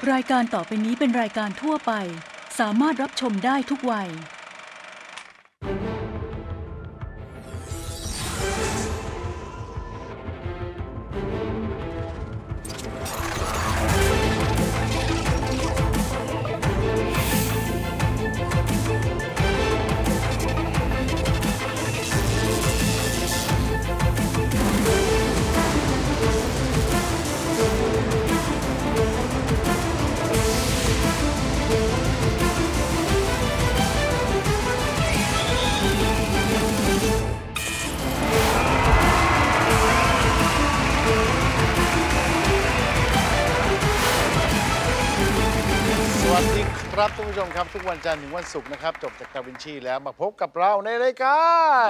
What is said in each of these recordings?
รายการต่อไปนี้เป็นรายการทั่วไปสามารถรับชมได้ทุกวัยครับท่านผู้ชมครับทุกวันจันทร์ถึงวันศุกร์นะครับจบจากดาวินชีแล้วมาพบกับเราในรายการ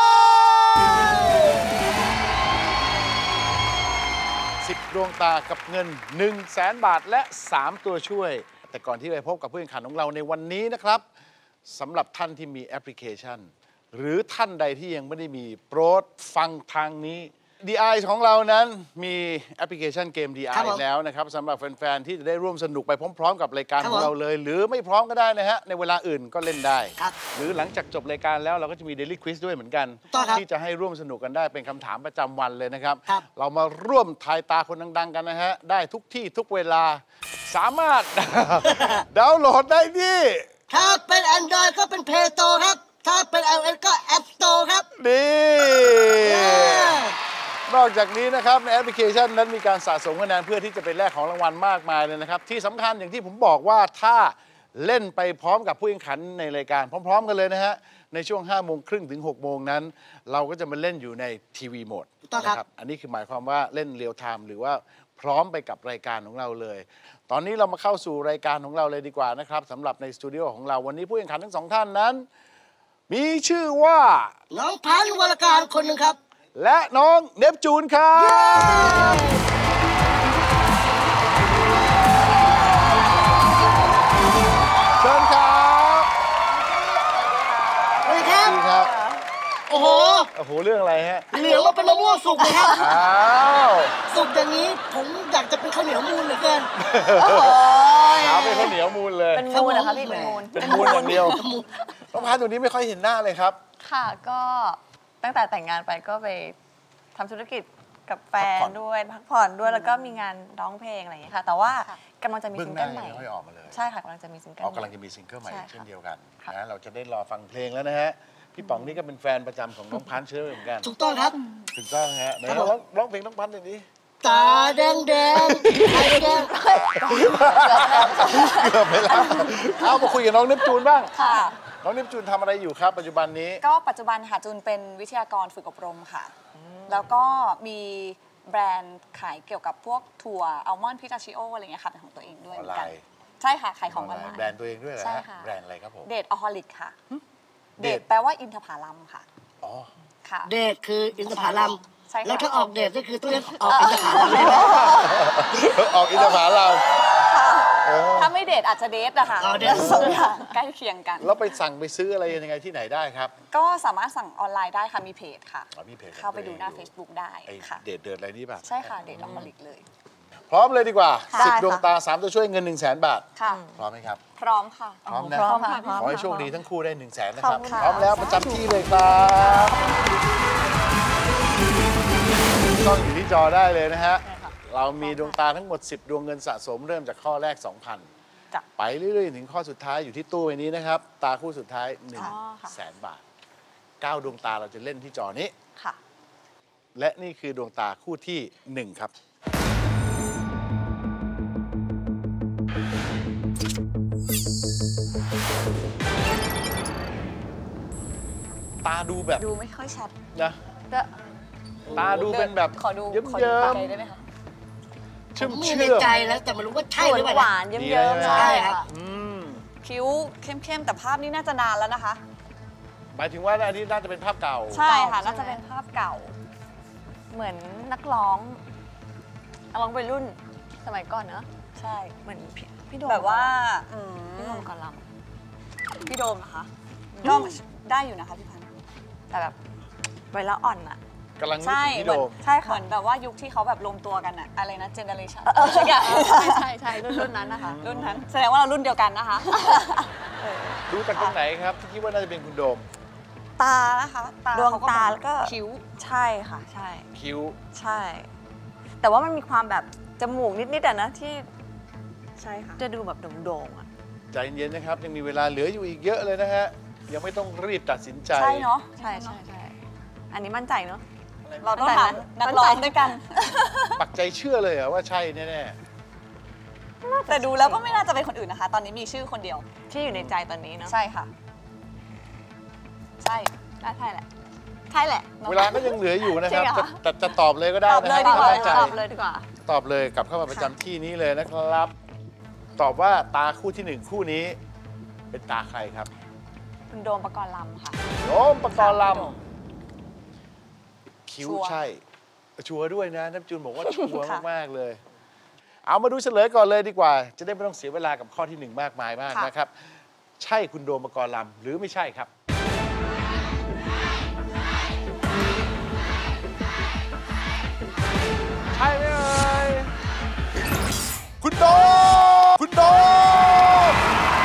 10 ดวงตากับเงิน 100,000 บาทและ3 ตัวช่วยแต่ก่อนที่ไปพบกับผู้แข่งขันของเราในวันนี้นะครับสำหรับท่านที่มีแอปพลิเคชันหรือท่านใดที่ยังไม่ได้มีโปรดฟังทางนี้ DI ของเรานั้นมีแอปพลิเคชันเกม DI แล้วนะครับสำหรับแฟนๆที่จะได้ร่วมสนุกไปพร้อมๆกับรายการของเราเลยหรือไม่พร้อมก็ได้นะฮะในเวลาอื่นก็เล่นได้หรือหลังจากจบรายการแล้วเราก็จะมี Daily Quiz ด้วยเหมือนกันที่จะให้ร่วมสนุกกันได้เป็นคำถามประจำวันเลยนะครับเรามาร่วมทายตาคนดังๆกันนะฮะได้ทุกที่ทุกเวลาสามารถ ดาวน์โหลดได้ที่ถ้าเป็น Android ก็เป็น Play Store ครับถ้าเป็น iOS ก็ App Store ครับนอกจากนี้นะครับในแอปพลิเคชันนั้นมีการสะสมคะแนนเพื่อที่จะไปแลกของรางวัลมากมายเลยนะครับที่สำคัญอย่างที่ผมบอกว่าถ้าเล่นไปพร้อมกับผู้แข่งขันในรายการพร้อมๆกันเลยนะฮะในช่วง 5:30 ถึง 6:00 นั้น เราก็จะมาเล่นอยู่ในทีวีโหมดนะครับอันนี้คือหมายความว่าเล่นเรียลไทม์หรือว่าพร้อมไปกับรายการของเราเลยตอนนี้เรามาเข้าสู่รายการของเราเลยดีกว่านะครับสำหรับในสตูดิโอของเราวันนี้ผู้แข่งขันทั้ง2 ท่านนั้นมีชื่อว่าน้องพันธุ์วรการคนหนึ่งครับและน้องเนปจูนครับเชิญครับสวัสดีครับดีครับโอ้โหเรื่องอะไรฮะเหนียวว่าเป็นมะม่วงสุกเลยครับอ้าวสุกอย่างนี้ผมอยากจะเป็นข้าวเหนียวมูนเหลือเกินเอาเป็นข้าวเหนียวมูนเลยเป็นมูนเหรอคะพี่เป็นมูนอย่างเดียวน้องพันธุ์ตัวนี้ไม่ค่อยเห็นหน้าเลยครับค่ะก็ตั้งแต่แต่งงานไปก็ไปทำธุรกิจกับแฟนด้วยพักผ่อนด้วยแล้วก็มีงานร้องเพลงอะไรอย่างเงี้ยค่ะแต่ว่ากำลังจะมีซิงเกิลใหม่ใช่ค่ะกำลังจะมีซิงเกิลกำลังจะมีซิงเกิลใหม่เช่นเดียวกันนะเราจะได้รอฟังเพลงแล้วนะฮะพี่ป๋องนี่ก็เป็นแฟนประจำของน้องพันธุ์เชื่อเหมือนกันถูกต้องครับถูกต้องฮะไหนร้องเพลงน้องพันธุ์หน่อยดิตาแดงแดงไข่แดงเกือบไปแล้วเอามาคุยกับน้องเนปจูนบ้างน้องเนปจูนทำอะไรอยู่ครับปัจจุบันนี้ก็ปัจจุบันค่ะจูนเป็นวิทยากรฝึกอบรมค่ะแล้วก็มีแบรนด์ขายเกี่ยวกับพวกถั่วอัลมอนด์พิทาชิโออะไรเงี้ยค่ะเป็นของตัวเองด้วยเหมือนกันใช่ค่ะขายของออนไลน์แบรนด์ตัวเองด้วยเหรอใช่ค่ะแบรนด์อะไรครับผมเดทออฮอลิกค่ะเดทแปลว่าอินทผลัมค่ะอ๋อค่ะเดทคืออินทผลัมแล้วถ้าออกเดทก็คือต้องเรียกออกอินทผลัมได้ไหมออกอินทผลัมถ้าไม่เดทอาจจะเดทนะคะสองอย่างใกล้เคียงกันแล้วไปสั่งไปซื้ออะไรยังไงที่ไหนได้ครับก็สามารถสั่งออนไลน์ได้ค่ะมีเพจค่ะมีเพจเข้าไปดูหน้า Facebook ได้ค่ะเดทอะไรนี่ป่ะใช่ค่ะเดทออฮอลิกเลยพร้อมเลยดีกว่า10 ดวงตา3 ตัวช่วยเงิน 100,000 บาทพร้อมไหมครับพร้อมค่ะพร้อมนะขอให้โชคดีทั้งคู่ได้ 100,000 นะครับพร้อมแล้วประจำที่เลยครับต้องอยู่ที่จอได้เลยนะฮะเรามีดวงตาทั้งหมด10 ดวงเงินสะสมเริ่มจากข้อแรก 2,000 ไปเรื่อยๆถึงข้อสุดท้ายอยู่ที่ตู้ใบนี้นะครับตาคู่สุดท้าย 100,000 บาท9 ดวงตาเราจะเล่นที่จอนี้และนี่คือดวงตาคู่ที่1ครับตาดูแบบดูไม่ค่อยชัดนะตาดูเป็นแบบขอดูได้ไหมคะชื่อในใจแล้วแต่ไม่รู้ว่าใช่หรือเปล่าหวานเยิ้มๆใช่ค่ะคิ้วเข้มๆแต่ภาพนี้น่าจะนานแล้วนะคะหมายถึงว่าอันนี้น่าจะเป็นภาพเก่าใช่ค่ะน่าจะเป็นภาพเก่าเหมือนนักร้องวัยรุ่นสมัยก่อนเนอะใช่เหมือนพี่โดมแบบว่าพี่โดมก่อนลำพี่โดมนะคะก็ได้อยู่นะคะพี่พันธุ์แต่แบบวัยละอ่อนอะกำลังนึกถึงพี่โดมใช่ค่ะเหมือนแบบว่ายุคที่เขาแบบรวมตัวกันอะอะไรนะเจเนอเรชั่นใช่รุ่นนั้นนะคะรุ่นนั้นแสดงว่าเรารุ่นเดียวกันนะคะดูจากตรงไหนครับที่คิดว่าน่าจะเป็นคุณโดมตานะคะดวงตาแล้วก็คิ้วใช่ค่ะใช่คิ้วใช่ แต่ว่ามันมีความแบบจมูกนิดๆอะนะที่ใช่ค่ะจะดูแบบโด่งๆอะใจเย็นๆนะครับยังมีเวลาเหลืออยู่อีกเยอะเลยนะฮะยังไม่ต้องรีบตัดสินใจใช่เนาะใช่อันนี้มั่นใจเนาะเราต้องถามนักร้องด้วยกันปักใจเชื่อเลยเหรอว่าใช่แน่แต่ดูแล้วก็ไม่น่าจะเป็นคนอื่นนะคะ ตอนนี้มีชื่อคนเดียวที่อยู่ในใจตอนนี้เนาะใช่ค่ะ ใช่ใช่แหละใช่แหละๆเวลาก็ยังเหลืออยู่นะครับจริงเหรอแต่จะตอบเลยก็ได้ตอบนะเลยคดีรับกว่าถ้ามั่นใจตอบเลยดีกว่าตอบเลยกลับเข้ามาประจำที่นี้เลยนะครับ ตอบว่าตาคู่ที่หนึ่งคู่นี้ เป็นตาใครครับคุณโดมปกรณ์ลำค่ะโดมปกรณ์ลำคิ้วชัวร์ใช่ ชัวร์ด้วยนะน้ำจูนบอกว่าชัวร์ค่ะมากๆเลย เอามาดูเฉลยก่อนเลยดีกว่า จะได้ไม่ต้องเสียเวลากับข้อที่หนึ่งมากมายมากนะครับ ใช่คุณโดมปกรณ์ลำหรือไม่ใช่ครับ ใช่ไหมเอ่ยคุณโดมคุณโดม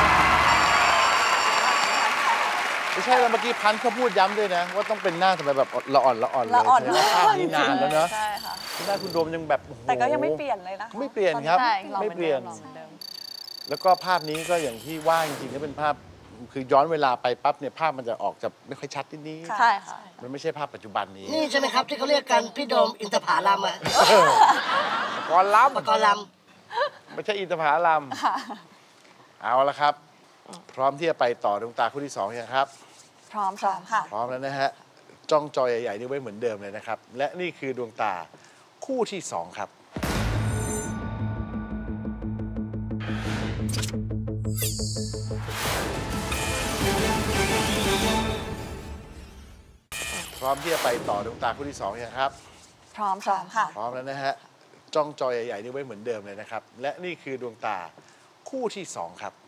ไม่ใช่แล้วเมื่อกี้พันธุ์เขาพูดย้ำด้วยนะ ว่าต้องเป็นหน้าทำไมแบบละอ่อนเลยละอ่อนแสดงว่าภาพนี้นานแล้วเนาะใช่ค่ะหน้าคุณโดมยังแบบโอ้โหแต่ก็ยังไม่เปลี่ยนเลยนะไม่เปลี่ยนครับใช่รอไม่หอนเปลี่ยนดิมรอหมือนเดิมแล้วก็ภาพนี้ก็อย่างที่ว่าจริงๆก็เป็นภาพคือย้อนเวลาไปปั๊บเนี่ยภาพมันจะออกจะไม่ค่อยชัดนิดใช่ค่ะๆมันไม่ใช่ภาพปัจจุบันนี้นี่ใช่ไหมครับที่เขาเรียกกันพี่โดมอินทผลัมอะปกรณ์ลปกรณ์ลำไม่ใช่อินทผลัมเอาละครับ พร้อมที่จะไปต่อดวงตาคู่ที่สองยังครับพร้อมค่ะพร้อมแล้วนะฮะจ้องจอใหญ่ๆนี่ไว้เหมือนเดิมเลยนะครับ และนี่คือดวงตาคู่ที่สองครับ พร้อมที่จะไปต่อดวงตาคู่ที่สองยังครับพร้อมค่ะพร้อมแล้วนะฮะจ้องจอใหญ่ๆนี่ไว้เหมือนเดิมเลยนะครับ และนี่คือดวงตาคู่ที่สองครับ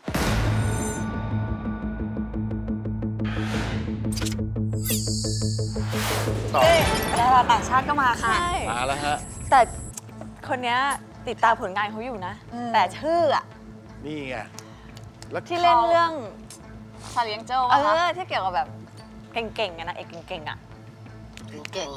ต่อดาราต่างชาติก็มาค่ะมาแล้วฮะแต่คนเนี้ยติดตามผลงานเขาอยู่นะ แต่ชื่ออะนี่ไงแล้วที่เล่นเรื่องซาเลียงเจ้าที่เกี่ยวกับแบบเก่งๆอะนะเอกเก่งๆอะำเก่ง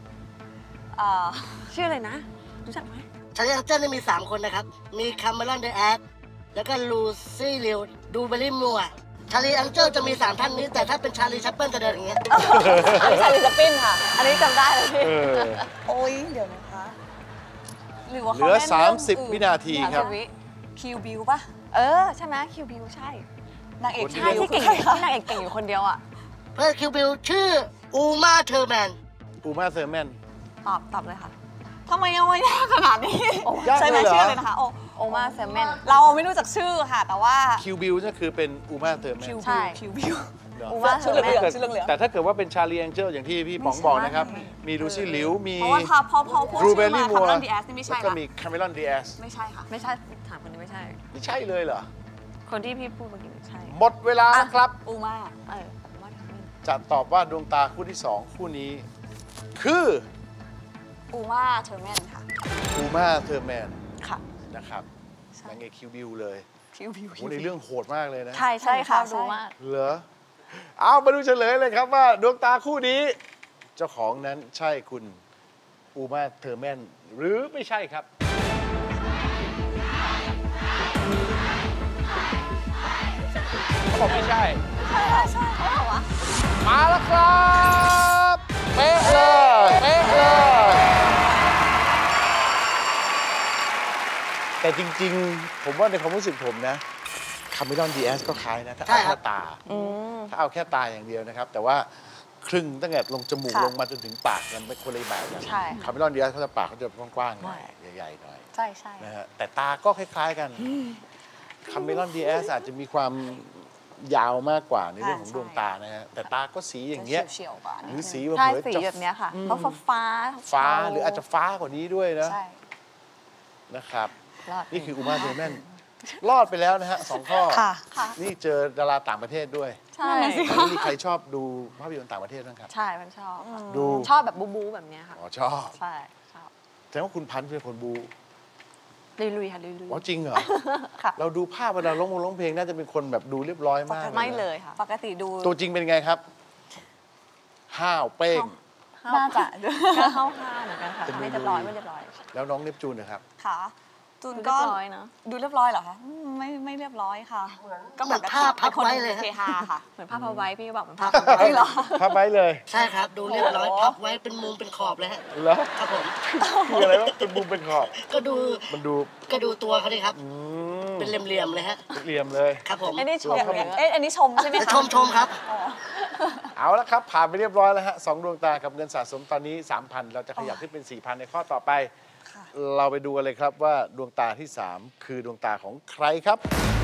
ชื่ออะไรนะ รู้จักไหมชาลีอังเจิ้ลนี่มี 3 คนนะครับ มีคาเมรอนเดอะแอดแล้วก็ลูซี่ลิวดูเบลลี่มัวชาลีอังเจิ้ลจะมี 3 ท่านนี้ แต่ถ้าเป็นชาลีชัปเปิลจะเดินอย่างเงี้ยอันนี้ชาลิสปินค่ะ อันนี้จำได้เลยพี่เออโอ้ยเดี๋ยวนะคะหรือว่าเหเขาลือเล่นเรื่องอื่น 30 วินาทีครับคิวบิวป่ะใช่ไหมคิวบิวใช่นางเอกใช่ที่เก่งที่นางเอกเก่งอยู่คนเดียวอะเพื่อนคิวบิลชื่ออูมาเทอร์แมนอูมาเซอร์แมนตอบเลยค่ะทำไมยังไม่ยากขนาดนี้ยากใช่ไหมเลยเหรอชื่อเลยนะคะโอโอมาเซอร์แมนเราไม่รู้จักชื่อค่ะ แต่ว่าคิวบิลนี่คือเป็นอูมาเซอร์แมนคิวใช่บิวคิวบิวอูมาเซอร์แมนชื่อเหลืองแต่ถ้าเกิดว่าเป็นชาลีแองเจิลอย่างที่พี่ป๋องบอกนะครับ มีลูซี่หลิว มีเพราะว่าพอพูดรูชื่อเบลลี่มามัวคาร์ลอนดีแอสนี่ไม่แล้ใช่วก็ละมีคาเมรอนดีแอสไม่ใช่ค่ะไม่ใช่ถามคนนี้ไม่ใช่ไม่ใช่เลยเหรอคนที่พี่พูดเมื่อกี้ไม่ใช่หมดเวลาแล้วครับอูมาอูมาเทอร์แมนจะตอบว่าดวงตาคู่ที่สองคู่นี้ คืออูมาเทอร์แมนค่ะอูมาเทอร์แมนค่ะนะครับนางเอกคิวบิลเลยคิวบิวโอ้ในเรื่องโหดมากเลยนะใช่ค่ะดูมากเหรอ เอามาดูเฉลยเลยครับว่าดวงตาคู่นี้ เจ้าของนั้นใช่คุณอูมาเทอร์แมนหรือไม่ใช่ครับเขาบอกไม่ใช่ มาแล้วครับ เป๊ะเลยเป๊ะเลย แต่จริงๆ ผมว่าในความรู้สึกผมนะคาเมรอนดีแอสก็คล้ายนะ ถ้าใช่เอาครัแค่บตา ถ้าเอาแค่ตาอย่างเดียวนะครับ แต่ว่าครึ่งตั้งแต่ลงจมูกค่ะลงมาจนถึงปากมันเป็นคนละแบบกันใช่ค่ะคาเมรอนดีแอสเขาจะปากเขาจะกว้างๆหน่อยใหญ่ๆหน่อยใช่ใช่นะฮะแต่ตาก็คล้ายๆกันคาเมรอนดีแอสอาจจะมีความยาวมากกว่าในเรื่องของดวงตานะฮะแต่ตาก็สีอย่างเงี้ยเฉียวๆกว่าหรือสีแบบใช่เหมือนสีจะแบบเนี้ยค่ะเพราะฟ้าฟ้าหรืออาจจะฟ้ากว่านี้ด้วยนะใช่นะครับรอดนี่คืออูมาเทอร์แมนรอดไปแล้วนะฮะ2 ข้อค่ะนี่เจอดาราต่างประเทศด้วยใช่ตอนนี้มีใครชอบดูภาพยนตร์ต่างประเทศบ้างครับใช่มันชอบค่ะดูชอบแบบบู๊ๆแบบเนี้ยค่ะอ๋อชอบใช่ชอบแสดงว่าคุณพันธ์เป็นคนบูลุยๆค่ะลุยอ๋อจริงเหรอค่ะเราดูภาพเวลาร้องเพลงน่าจะเป็นคนแบบดูเรียบร้อยมากๆไม่เลยค่ะปกติดูตัวจริงเป็นไงครับ ห้าวเป้งน่าจะก็ห้าวๆเหมือนกันค่ะจะดูไม่เรียบร้อยไม่เรียบร้อยแล้วน้องเนปจูนนะครับค่ะจูนเรีก็ยบร้อยเนอะดูเรียบร้อยเหรอคะไม่เรียบร้อยค่ะ ก็เหมือนภาพพับไว้เลยเฮฮาค่ะเหมือนภาพเอาไว้พี่ก็บอกเหมือนภาภาพพเอาไว้จริงเหรอภาพไว้เลยใช่ครับ ดูเรียบร้อยพับไว้เป็นมุมเป็นขอบเลยฮะเหรอครับผมคืออะไรวะเป็นมุมเป็นขอบก็ดูมันดูก็ดูตัวเขาดิครับอืมเป็นเหลี่ยมๆเลยฮะเหลี่ยมเลยครับผมไอ้นี่ชมอย่างหรือเอ๊ะอันนี้ชมใช่ไหมคะชมครับเอาละครับ ผ่านไปเรียบร้อยแล้วฮะ2 ดวงตากับเงินสะสมตอนนี้ 3,000 เราจะขยับขึ้นเป็น 4,000 ในข้อต่อไป เราไปดูกันเลยครับว่าดวงตาที่ 3 คือดวงตาของใครครับ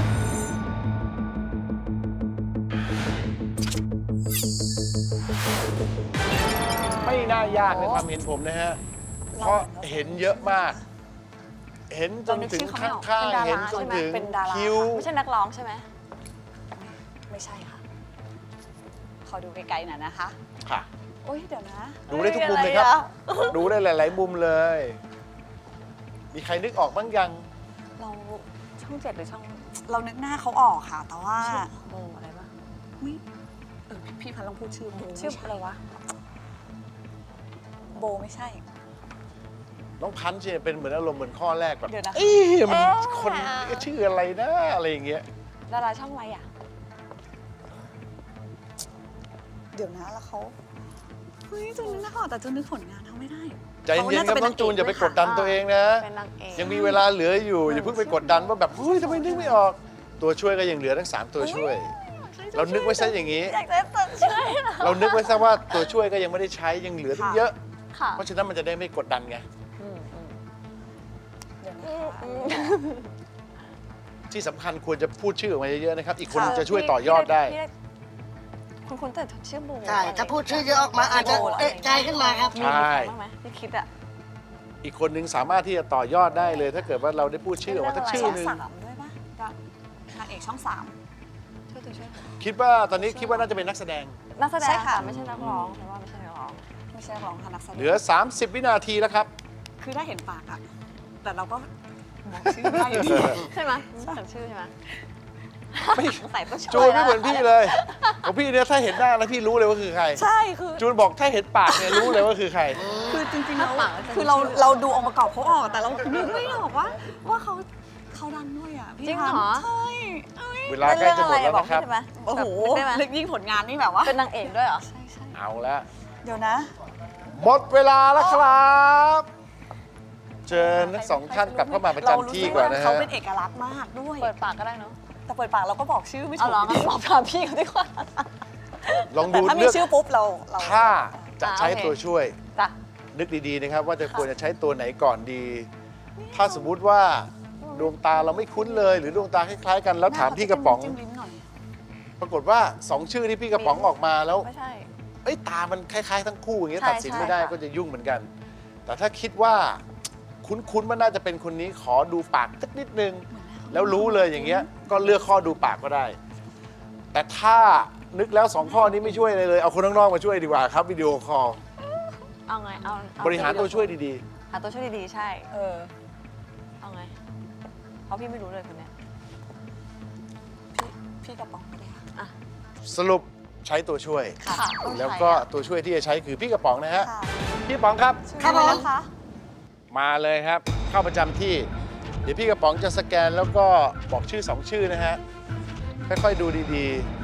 ไม่น่ายากในความเห็นผมนะฮะ เพราะเห็นเยอะมาก เห็นจนถึงข้างๆ เห็นจนถึงเป็นดาราคิ้วไม่ใช่นักร้องใช่ไหมไม่ใช่ค่ะ ขอดูไกลๆหน่อยนะคะค่ะโอ้ยเดี๋ยวนะดูได้ทุกมุมเลยครับ ดูได้หลาย ๆ มุมเลย มีใครนึกออกบ้างยังเราช่อง7หรือช่องเรานึกหน้าเขาออกค่ะ แต่ว่าโบอะไรปะอุ๊ยพี่พันลองพูดชื่อโบชื่ออะไรวะโบไม่ใช่น้องพันธ์เนี่ยเป็นเหมือนอารมณ์เหมือนข้อแรกแบบเดี๋ยวนะเอ๊ะมันคนชื่ออะไรนะ อะไรอย่างเงี้ยดาราช่องอะไรอ่ะเดี๋ยวนะแล้วเขาเฮ้ยจูนนึกหน้าเขาออกแต่จูนนึกผลงานเขาไม่ได้ใจเย็นๆครับน้องจูนอย่าไปกดดันตัวเองนะเป็นนางเอกยังมีเวลาเหลืออยู่ อย่าเพิ่งไปกดดันว่าแบบเฮ้ยทำไมนึกไม่ออก ตัวช่วยก็ยังเหลือทั้ง 3 ตัวช่วย เรานึกไว้ซะอย่างนี้อยากได้ตัวช่วยเรานึกไว้ซะว่าตัวช่วยก็ยังไม่ได้ใช้ยังเหลือตั้งเยอะค่ะเพราะฉะนั้นมันจะได้ไม่กดดันไงเดี๋ยวนะคะที่สำคัญควรจะพูดชื่อออกมาเยอะๆนะครับ อีกคนนึงจะช่วยต่อยอดได้คุณแต่ชื่อโบใช่ ถ้าพูดชื่อเยอะออกมาอาจจะเอะใจขึ้นมาครับใช่มีใครบ้างไหมที่คิดอ่ะอีกคนนึงสามารถที่จะต่อยอดได้เลย ถ้าเกิดว่าเราได้พูดชื่อออกมาสักชื่อช่องหนึง 3ด้วยปะนางเอกช่องช่วยตัวช่วยคิดว่าตอนนี้คิดว่าน่าจะเป็นนักแสดงนักแสดใช่งค่ะค่ะไม่ใช่นักร้องเพราะว่าไม่ใช่นักร้อง 3ไม่ใช่นักร้องค่ะนักแสดงเหลือ 30 วินาทีแล้วครับคือได้เห็นปากอะแต่เราก็บอกชื่อได้อยู่ดีใช่ไหมจำชื่อใช่ไหมไม่ใส่ตัวช่วยจูนไม่เหมือนพี่เลยของพี่เนี่ยถ้าเห็นหน้าแล้วพี่รู้เลยว่าคือใครใช่คือจูนบอกถ้าเห็นปากเนี่ยรู้เลยว่าคือใครคือจริงๆแล้วคือเราดูองค์ประกอบเขาออกแต่เรานึกไม่ออกว่าเขาดังด้วยอ่ะพี่จริงเหรอใช่เอ้ยเวลาใกล้จะหมดแล้วนะครับใช่ไหมโอ้โหได้ไหมลึกยิ่งผลงานนี่แบบว่าเป็นนางเอกด้วยเหรอใช่ใช่เอาละเดี๋ยวนะหมดเวลาแล้วครับเชิญทั้งสองท่านกลับเข้ามาประเราจำรู้ที่สึกก่อนว่านะเขาฮะเป็นเอกลักษณ์มากด้วยเปิดปากก็ได้เนาะแต่เปิดปากเราก็บอกชื่อไม่เอาถูกเหรองั้นบอกถามพี่เขาดีกว่าลองแต่ดูถ้ามีเลือกชื่อปุ๊บเราถ้าจะใช้โอเคตัวช่วยจ้ะนึกดีๆนะครับ ว่าจะควรจะใช้ตัวไหนก่อนดี ถ้าสมมุติว่าดวงตาเราไม่คุ้นเลย หรือดวงตาคล้ายๆกันแล้วถามพี่กระป๋องจิ้มลิ้นหน่อยปรากฏว่า 2 ชื่อที่พี่กระป๋องออกมาแล้วไม่ใช่เอ้ยตามันคล้ายๆทั้งคู่อย่างเงี้ยใช่ตัดสินไม่ได้ใช่ค่ะก็จะยุ่งเหมือนกัน แต่ถ้าคิดว่าคุ้นๆว่าน่าจะเป็นคนนี้ขอดูปากสักนิดนึง แล้วรู้เลยอย่างเงี้ยก็เลือกข้อดูปากก็ได้ แต่ถ้านึกแล้ว 2 ข้อนี้ไม่ช่วยอะไรเลย เอาคนข้างนอกมาช่วยดีกว่าครับวิดีโอคอลเอาไงเอาบริหารตัวช่วยดีหาตัวช่วยดีๆใช่เออเอาไงเพราะพี่ไม่รู้เลยคนเนี้ยพี่กระป๋องก็ได้ค่ะๆ สรุปใช้ตัวช่วยค่ะต้องใช้แล้วก็ตัวช่วยที่จะใช้คือพี่กระป๋องนะฮะค่ะพี่กระป๋องครับครับผมนะคะมาเลยครับ เข้าประจำที่ เดี๋ยวพี่กระป๋องจะสแกนแล้วก็บอกชื่อ 2 ชื่อนะฮะ ค่อยๆดูดี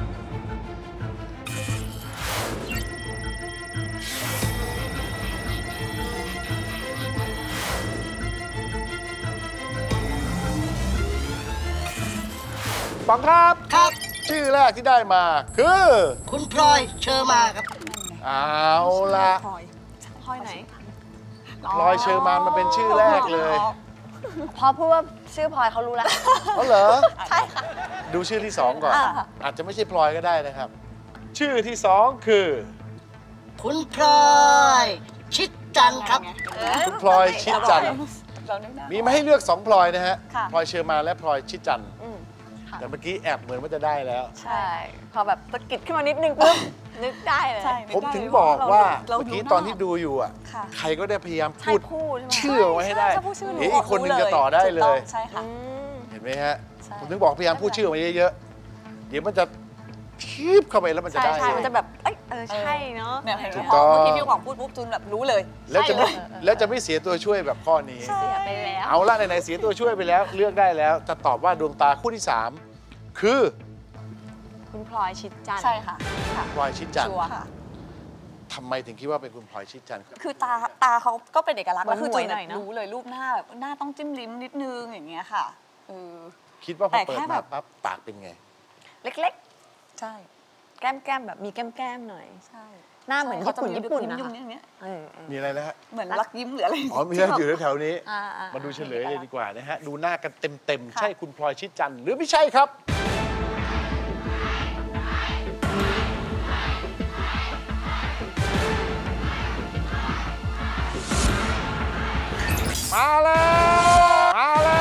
ๆป๋องครับครับชื่อแรกที่ได้มาคือคุณพลอยเชอร์มาครับเอาละพลอยพ่อยไหนพลอยเชอร์มานมาเป็นชื่อแรกเลยพอพูดว่าชื่อพลอยเขารู้แล้วอ๋อเหรอใช่ค่ะดูชื่อที่ 2 ก่อนอ่าค่ะอาจจะไม่ใช่พลอยก็ได้นะครับ ชื่อที่ 2 คือคุณพลอย ชิดจันทร์ครับคุณพลอยชิดจันทร์เรานึกหน้ามีมาให้เลือก2พลอยนะฮะค่ะพลอยเชอร์มานและพลอยชิดจันทร์ค่ะแต่เมื่อกี้แอบเหมือนว่าจะได้แล้วใช่ พอแบบสะกิดขึ้นมานิดนึงปุ๊บ นึกได้เลยใช่ผมถึงบอกว่าเราเมื่อกี้ดูหาตอนที่ดูอยู่อ่ะค่ะใครก็ได้พยายามใช่พูดพูดใช่ไหมชื่อเอาไว้ให้ได้ถ้าพูดชื่อหนูเดี๋ยวอีกคนนึงจะต่อได้เลถูกต้ยองใช่ค่ะอืมเห็นไหมฮะใช่ผมถึงบอกพยายามพูดชื่อออกมาเยอะๆ เดี๋ยวมันจะทีบเข้าไปแล้วมันจะใช่ได้ใช่เลมันยจะแบบ เอ้ยใช่เนาะเนี่ยเห็นไหมถูกพต้อองเมื่อกี้พี่หวังพูดปุ๊บจูนแบบรู้เลยแล้วจะไม่ใช่เลยแล้วจะไม่เสียตัวช่วยแบบข้อนี้เสียไปแล้วเอาละไหนๆเสียตัวช่วยไปแล้วเลือกได้แล้ว จะตอบว่าดวงตาคู่ที่ 3 คือคุณพลอยชิดจันทร์ใช่ค่ะพลอยชิดจันทชัร์วร์ค่ะทำไมถึงคิดว่าเป็นคุณพลอยชิดจันทร์คือตาเขาก็เป็นเอกลักษณ์แล้วคือหมจูวยนหน่อยเนอะรู้เลยรูปหน้าแบบหน้าต้องจิ้มลิ้มนิดนึงอย่างเงี้ยค่ะเออคิดว่าพอแต่เปิดแค่แบมาบปั๊บปากเป็นไงเล็กใช่ๆ แก้มแบบมีแก้มๆหน่อยใช่หน้าเหมือนญี่ปุ่นญี่ปุ่นนะยิ้มคะๆอย่างเงี้ยอืมมีอะไรนะฮะเหมือนรักยิ้มหรืออะไรอ๋อมีอะไรอยู่แถวๆนี้อ่าๆมาดูเฉลยเลยดีกว่านะฮะ ดูหน้ากันเต็มๆค่ะใช่คุณพลอยชิดจันทร์หรือไม่ใช่ครับ มาแล้ว มาแล้ว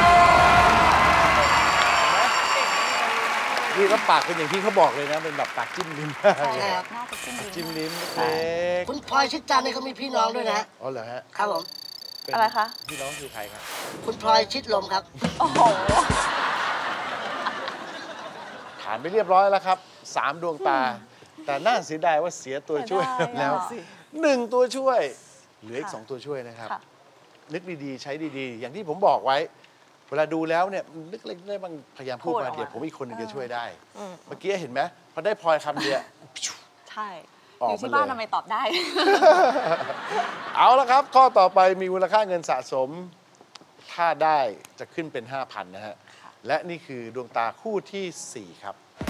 เห็นไหมนี่ก็ปากเป็นอย่างที่เขาบอกเลยนะ เป็นแบบปากจิ้มลิ้มใช่ครับหน้าจะจิ้มลิ้มจิ้มลิ้มเล็กคุณพลอยชิดจันทร์เนี่ยเขามีพี่น้องด้วยนะอ๋อเหรอฮะครับผมเป็นอะไรคะพี่น้องคือใครครับคุณพลอยชิดลมครับโอ้โหผ่านไปเรียบร้อยแล้วครับ 3 ดวงตา แต่น่าเสียดายว่าเสียตัวช่วยเสียดายแล้วอ่ะ 1 ตัวช่วย เหลืออีกค่ะ 2 ตัวช่วยนะครับค่ะนึกดีๆ ใช้ดีๆ อย่างที่ผมบอกไว้ เวลาดูแล้วเนี่ยนึกเล็กได้บางพยายามพูดพูดมาออกมาเดี๋ยวผมอีกคนหนึงจะช่วยได้อืมเมื่อกี้เห็นไหมพอได้พลอยคำเดียวใช่ออกอยู่ที่มาเลยบ้านทำไมตอบได้เอาละครับ ข้อต่อไปมีมูลค่าเงินสะสม ถ้าได้จะขึ้นเป็น 5,000 นะฮะ และนี่คือดวงตาคู่ทีสี่ 4 ครับ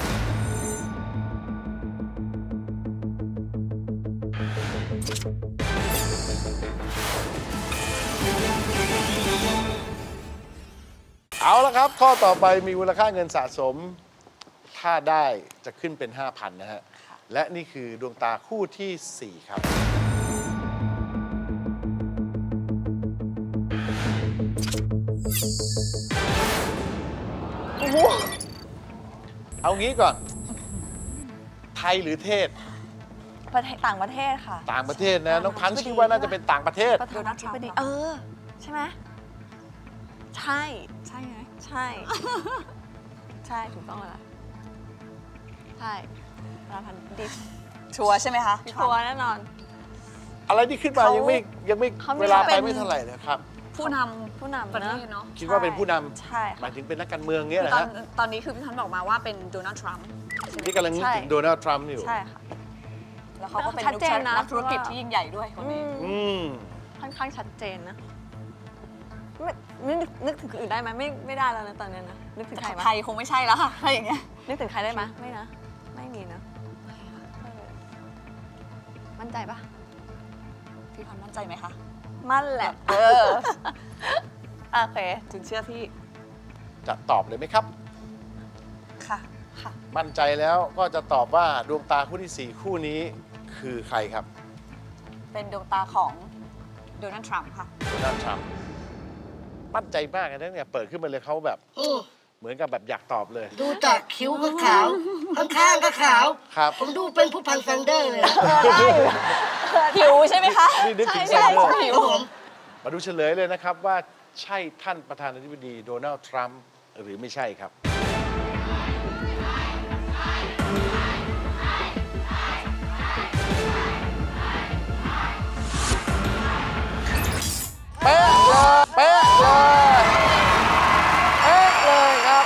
เอาละครับ ข้อต่อไปมีมูลค่าเงินสะสม ถ้าได้จะขึ้นเป็น 5,000 นะฮะ และนี่คือดวงตาคู่ทีสี่ 4 ครับ เอางี้ก่อน ไทยหรือเทศต่างประเทศค่ะต่างประเทศนะ น้องพันธ์คิดว่าน่าจะเป็นต่างประเทศประธานาธิบดีใช่ไหมใช่ใช่ไหมใช่ ใช่ถูกต้องเลยล่ะใช่ประธานาธิบดีชัวร์ใช่ไหมคะพี่ชัวพันร์ธ์แน่นอนอะไรที่ขึ้นมายังไม่เขามีเวลาไปเป็นไม่เท่าไหร่นะครับผู้นผู้ำนำประเทเนอะศเนาะคิดว่าเป็นผู้นใช่ำหมาค่ะยถึงเป็นนักการเมืองเงี้ยคือนะตอนฮะตอนนี้คือพี่พันธ์บอกมาว่าเป็นโดนัลด์ทรัมป์นี่กำลังนึกใช่ถึงโดนัลด์ทรัมป์อยู่ใช่ค่ะแล้วเขาก็เป็นชัดเจนนะนักธุรกิจที่ยิ่งใหญ่ด้วยคนนี้อืมค่อนข้างชัดเจนนะไม่นึกถึงคนอื่นได้ไหมไม่ได้แล้วนะตอนนี้นะนึกถึงใครไหมไทยคงไม่ใช่แล้วค่ะอะไรอย่างเงี้ยนึกถึงใครได้ไหมไม่นะ ไม่มีนะมั่นใจปะพี่พันธ์มั่นใจไหมคะมั่นแหละโอเคถึงเชื่อพี่จะตอบเลยไหมครับค่ะ ค่ะมั่นใจแล้วก็จะตอบว่าดวงตาคู่ที่ 4 คู่นี้คือใครครับเป็นดวงตาของโดนัลด์ทรัมป์ค่ะโดนัลด์ทรัมป์มั่นใจมากนะเนี่ยเปิดขึ้นมาเลยเขาแบบอืมเหมือนกับแบบอยากตอบเลยดูจากคิ้วก็ขาว ข้างๆก็ขาวครับผมดูเป็นผู้พันแซนเดอร์เลยนะผิวใช่ไหมคะนี่นึกถึงใช่แซนเดอร์ใช่ผิวครับผมมาดูเฉลยเลยนะครับว่าใช่ท่านประธานาธิบดีโดนัลด์ทรัมป์หรือไม่ใช่ครับ เป๊ะเลย เป๊ะเลย เป๊ะเลยครับ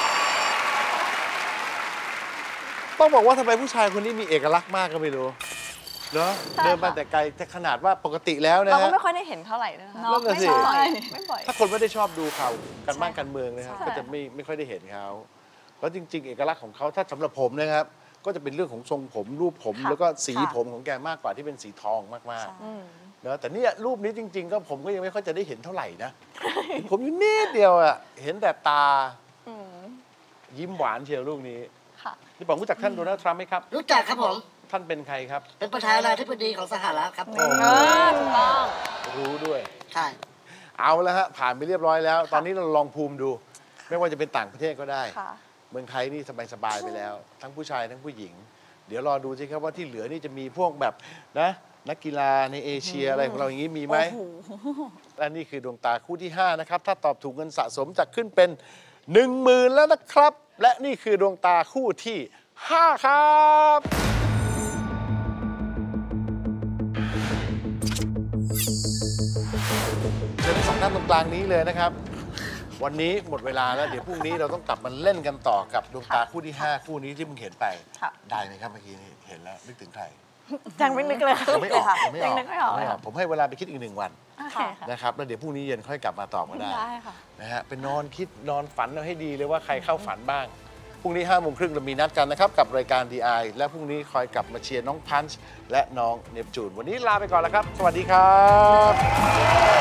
ต้องบอกว่าทำไมผู้ชายคนนี้มีเอกลักษณ์มากก็ไม่รู้เนอะใช่ค่ะเดินมาแต่ไกลแต่ขนาดว่าปกติแล้วนะเราก็ฮะไม่ค่อยได้เห็นเท่าไหร่นะคะเนาะนั่นน่ะไม่สิใช่ไม่บ่อยถ้าคนไม่ได้ชอบดูข่าวการบ้านการเมืองนะครับใช่ก็จะไม่ค่อยได้เห็นเขาแล้วจริง ๆ เอกลักษณ์ของเขาถ้าสำหรับผมนะครับ ก็จะเป็นเรื่องของทรงผมรูปผมค่ะแล้วก็สีค่ะผมของแกมากกว่าที่เป็นสีทองมากใช่อืมๆเนอะแต่เนี่ยรูปนี้จริง ๆ ก็ผมก็ยังไม่ค่อยจะได้เห็นเท่าไหร่นะ ผมอยู่นิดเดียวอะเห็นแต่ตาอืมยิ้มหวานเชียวลูกนี้ค่ะนี่บอกรู้จักท่านโดนัลด์ทรัมป์ไหมครับรู้จักครับผมท่านเป็นใครครับเป็นประธานาธิบดีของสหรัฐครับโอ้โหถูกต้องรู้ด้วยใช่เอาแล้วฮะผ่านไปเรียบร้อยแล้ว ตอนนี้เราลองภูมิดู ไม่ว่าจะเป็นต่างประเทศก็ได้ค่ะเมืองไทยนี่สบายๆไปแล้ว ทั้งผู้ชายทั้งผู้หญิง เดี๋ยวรอดูสิครับว่าที่เหลือนี่จะมีพวกแบบนะนักกีฬาในเอเชียอะไรของเราอย่างนี้มีไหม และนี่คือดวงตาคู่ที่ 5 นะครับ ถ้าตอบถูกเงินสะสมจะขึ้นเป็น 10,000 แล้วนะครับ และนี่คือดวงตาคู่ที่ 5 ครับเชิญทั้งสองท่านตรงกลางนี้เลยนะครับ วันนี้หมดเวลาแล้วเดี๋ยวพรุ่งนี้เราต้องกลับมาเล่นกันต่อกับดวงตาคู่ที่ 5 คู่นี้ที่มึงเห็นไป ได้ไหมครับเมื่อกี้นี้เห็นแล้วนึกถึงใครยังไม่นึกเลยยังไม่ออกยังไม่ออกยังนึกไม่ออกเลยค่ะผมให้เวลาไปคิดอีก1 วันโอเคค่ะนะครับแล้วเดี๋ยวพรุ่งนี้เย็นค่อยกลับมาตอบก็ได้ได้ค่ะนะฮะเป็นนอนคิดนอนฝันเอาให้ดีเลยว่าใครเข้าฝันบ้างพรุ่งนี้5:30เรามีนัดกันนะครับกับรายการ DI และพรุ่งนี้คอยกลับมาเชียร์น้องพันช์และน้องเนปจูนวันนี้ลาไปก่อนแล้วครับ สวัสดีครับ